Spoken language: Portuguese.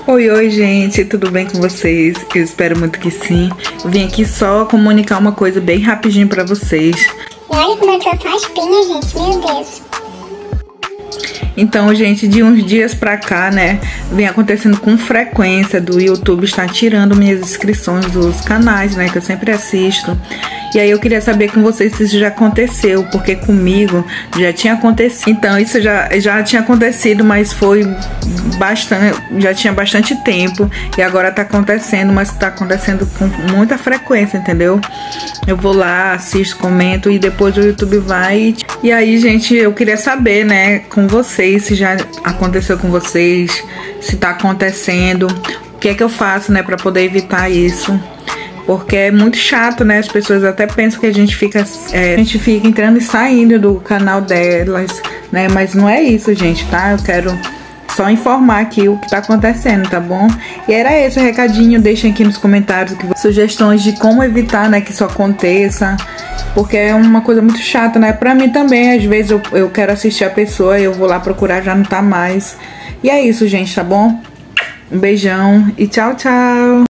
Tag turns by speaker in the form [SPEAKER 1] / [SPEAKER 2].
[SPEAKER 1] Oi, oi, gente, tudo bem com vocês? Eu espero muito que sim. Eu vim aqui só comunicar uma coisa bem rapidinho pra vocês.
[SPEAKER 2] E olha como eu tô só espinha, gente, meu Deus.
[SPEAKER 1] Então, gente, de uns dias pra cá, né, vem acontecendo com frequência do YouTube estar tirando minhas inscrições dos canais, né, que eu sempre assisto. E aí eu queria saber com vocês se isso já aconteceu, porque comigo já tinha acontecido. Então, isso já tinha acontecido, mas foi bastante, já tinha bastante tempo. E agora tá acontecendo, mas tá acontecendo com muita frequência, entendeu? Eu vou lá, assisto, comento e depois o YouTube vai. E aí, gente, eu queria saber, né, com vocês, se já aconteceu com vocês, se tá acontecendo, o que é que eu faço, né, pra poder evitar isso. Porque é muito chato, né? As pessoas até pensam que a gente fica entrando e saindo do canal delas, né? Mas não é isso, gente, tá? Eu quero só informar aqui o que tá acontecendo, tá bom? E era esse o recadinho. Deixem aqui nos comentários sugestões de como evitar, né, que isso aconteça. Porque é uma coisa muito chata, né? Pra mim também, às vezes eu quero assistir a pessoa e eu vou lá procurar, já não tá mais. E é isso, gente, tá bom? Um beijão e tchau, tchau!